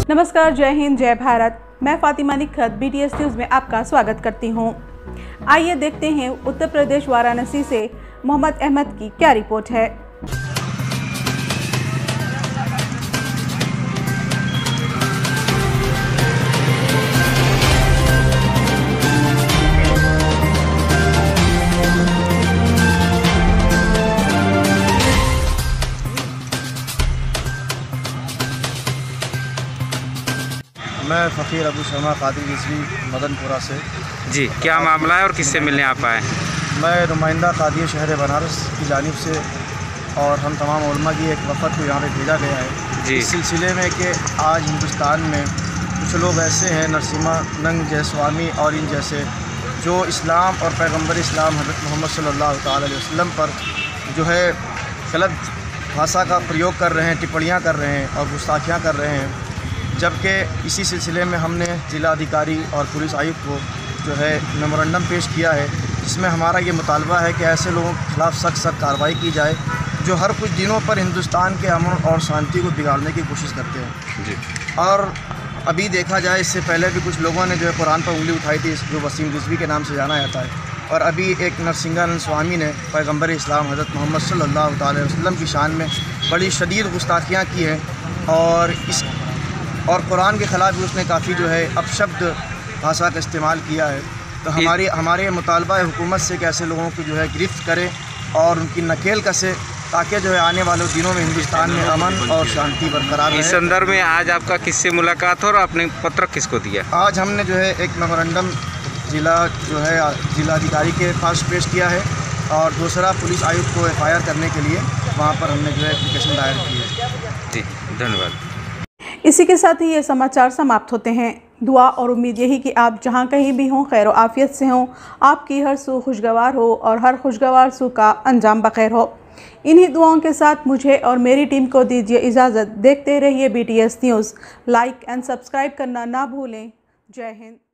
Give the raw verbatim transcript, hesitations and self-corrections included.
नमस्कार, जय हिंद, जय भारत। मैं फातिमा निखत बीटीएस न्यूज़ में आपका स्वागत करती हूं। आइए देखते हैं उत्तर प्रदेश वाराणसी से मोहम्मद अहमद की क्या रिपोर्ट है। मैं फ़कीर अबू शर्मा कादिर रिजवी मदनपुरा से। जी, क्या मामला है और किससे मिलने आप आए? मैं नुमाइंदा कादिर शहर बनारस की जानिब से और हम तमाम उलमा की एक वफ़द को यहाँ पे भेजा गया है जी। इस सिलसिले में कि आज हिंदुस्तान में कुछ लोग ऐसे हैं, नरसिम्हानंद जयस्वामी और इन जैसे, जो इस्लाम और पैगम्बर इस्लाम हज़रत मोहम्मद सल्लल्लाहु अलैहि वसल्लम पर जो है गलत भाषा का प्रयोग कर रहे हैं, टिप्पणियाँ कर रहे हैं और गुस्ताखियाँ कर रहे हैं। जबकि इसी सिलसिले में हमने ज़िला अधिकारी और पुलिस आयुक्त को जो है मेमोरेंडम पेश किया है, जिसमें हमारा ये मुतालबा है कि ऐसे लोगों के ख़िलाफ़ सख्त सख्त कार्रवाई की जाए जो हर कुछ दिनों पर हिंदुस्तान के अमन और शांति को बिगाड़ने की कोशिश करते हैं जी। और अभी देखा जाए, इससे पहले भी कुछ लोगों ने जो है कुरान पर उंगली उठाई थी, जो वसीम रिजवी के नाम से जाना जाता है। और अभी एक नरसिम्हानंद स्वामी ने पैगम्बर इस्लाम हज़रत मोहम्मद सल्लल्लाहु अलैहि वसल्लम की शान में बड़ी शदीद गुस्ताखियाँ की हैं और इस और कुरान के ख़िलाफ़ भी उसने काफ़ी जो है अपशब्द भाषा का इस्तेमाल किया है। तो हमारी हमारे मुतालबा है हुकूमत से कि ऐसे लोगों को जो है गिरफ्त करे और उनकी नकेल कसे, ताकि जो है आने वाले दिनों में हिंदुस्तान में अमन और शांति बरकरार रहे। इस संदर्भ में आज आपका किससे मुलाकात हो और आपने पत्र किसको दिया? आज हमने जो है एक मेमोरेंडम ज़िला जो है ज़िलाधिकारी के पास पेश किया है और दूसरा पुलिस आयुक्त को एफ आई आर करने के लिए वहाँ पर हमने जो है एप्लीकेशन दायर की है जी। धन्यवाद। इसी के साथ ही ये समाचार समाप्त होते हैं। दुआ और उम्मीद यही कि आप जहां कहीं भी हों, खैर आफियत से हों, आपकी हर सू खुशगवार हो और हर खुशगवार सू का अंजाम बखैर हो। इन्हीं दुआओं के साथ मुझे और मेरी टीम को दीजिए इजाज़त। देखते रहिए BTS news. Like and subscribe करना ना भूलें। जय हिंद।